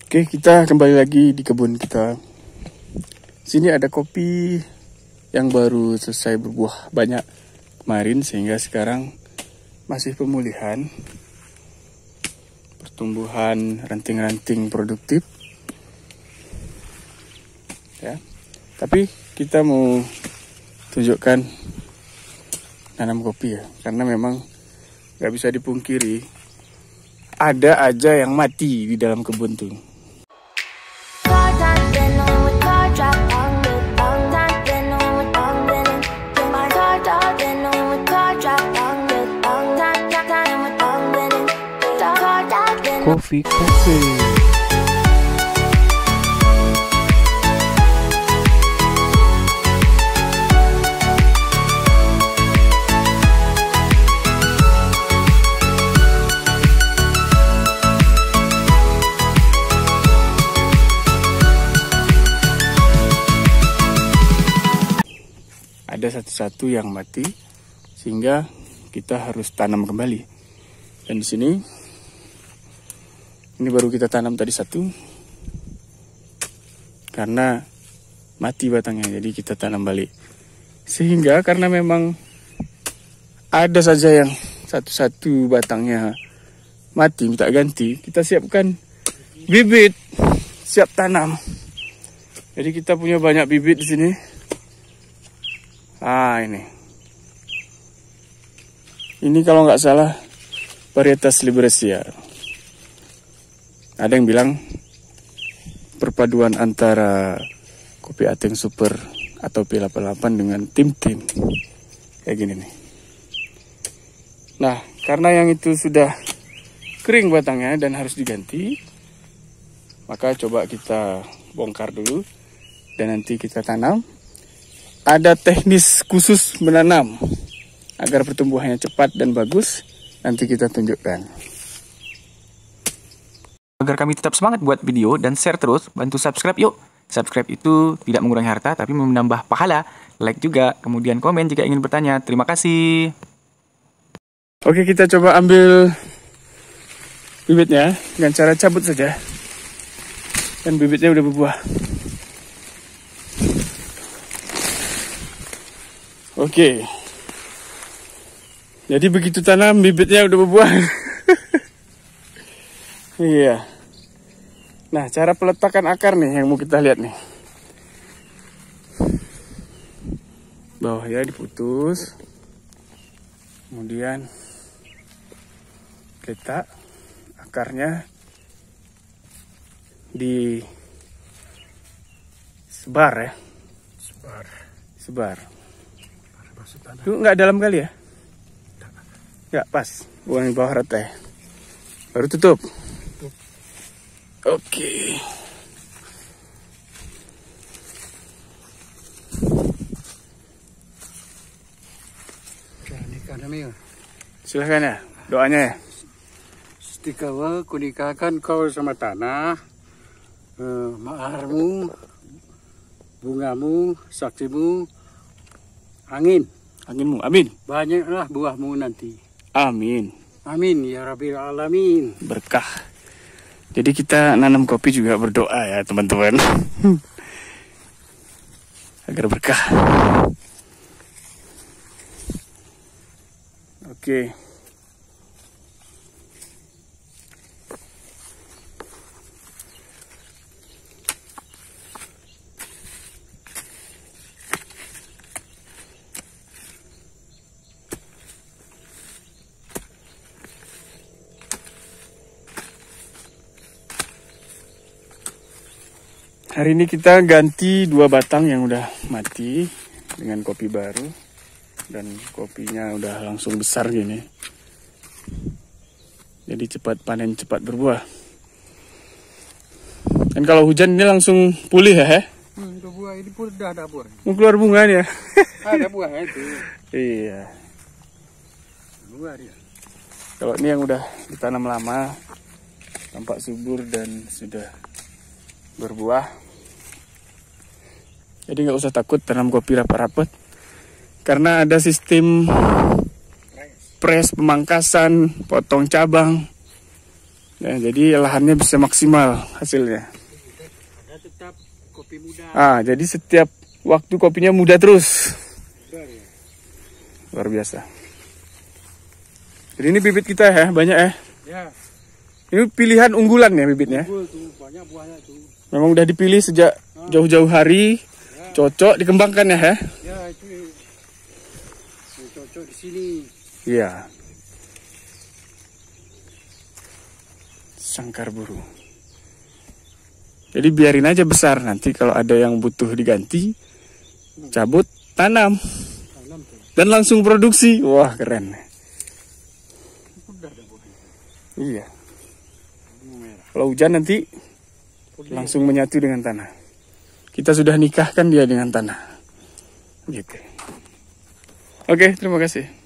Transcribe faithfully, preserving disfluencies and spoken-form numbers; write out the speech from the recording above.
Oke, kita kembali lagi di kebun kita. Sini ada kopi yang baru selesai berbuah banyak kemarin, sehingga sekarang masih pemulihan, pertumbuhan ranting-ranting produktif. Ya, tapi kita mau tunjukkan tanam kopi ya, karena memang nggak bisa dipungkiri ada aja yang mati di dalam kebun tuh. Kopi kopi. Ada satu-satu yang mati, sehingga kita harus tanam kembali. Dan di sini, ini baru kita tanam tadi satu, karena mati batangnya, jadi kita tanam balik. Sehingga karena memang ada saja yang satu-satu batangnya mati, minta ganti, kita siapkan bibit, siap tanam. Jadi kita punya banyak bibit di sini. Ah, ini. Ini kalau nggak salah varietas Liberaceae. Ada yang bilang perpaduan antara kopi Ateng Super atau P delapan puluh delapan dengan Tim Tim. Kayak gini nih. Nah, karena yang itu sudah kering batangnya dan harus diganti, maka coba kita bongkar dulu dan nanti kita tanam. Ada teknis khusus menanam agar pertumbuhannya cepat dan bagus, nanti kita tunjukkan. Agar kami tetap semangat buat video dan share terus, bantu subscribe yuk. Subscribe itu tidak mengurangi harta, tapi menambah pahala. Like juga, kemudian komen jika ingin bertanya. Terima kasih. Oke, kita coba ambil bibitnya dengan cara cabut saja. Dan bibitnya udah berbuah. Oke, jadi begitu tanam bibitnya udah berbuah. Iya. Nah, cara peletakan akar nih yang mau kita lihat nih. Bawahnya diputus, kemudian letak akarnya di sebar ya, sebar, sebar. Itu nggak dalam kali ya? Nggak pas. Buang di bawah rata ya. Baru tutup. Tutup. Oke. Silahkan ya. Doanya ya. Setikawa kunikakan kau sama tanah, eh, maharmu, bungamu, saksimu, angin. Anginmu, amin. Banyaklah buahmu nanti. Amin. Amin ya Rabbil Alamin. Berkah. Jadi kita nanam kopi juga berdoa ya teman-teman. Agar berkah. Oke. Hari ini kita ganti dua batang yang udah mati dengan kopi baru, dan kopinya udah langsung besar gini. Jadi cepat panen, cepat berbuah. Dan kalau hujan ini langsung pulih ya, he? Hmm, itu buah ini pun udah ada buah. Mau keluar bunganya. Ada buah itu. Iya. Buah dia. Kalau ini yang udah ditanam lama, tampak subur dan sudah berbuah. Jadi nggak usah takut tanam kopi rapat-rapat, karena ada sistem press, pemangkasan, potong cabang. Nah, jadi lahannya bisa maksimal hasilnya. Ada tetap kopi muda. Ah, jadi setiap waktu kopinya muda terus. Benar ya. Luar biasa. Jadi ini bibit kita ya, banyak ya. Ya, Ini pilihan unggulan ya bibitnya. unggul tuh, banyak buahnya tuh. Memang udah dipilih sejak jauh-jauh hari, cocok dikembangkan ya. ya? Ya, itu yang cocok di sini. Iya. Sangkar buru. Jadi biarin aja besar, nanti kalau ada yang butuh diganti, cabut, tanam, Tanam tuh. dan langsung produksi. Wah, keren. Udah ada buahnya. Iya. Bunga merah. Kalau hujan nanti langsung menyatu dengan tanah. Kita sudah nikahkan dia dengan tanah. Gitu. Oke, terima kasih.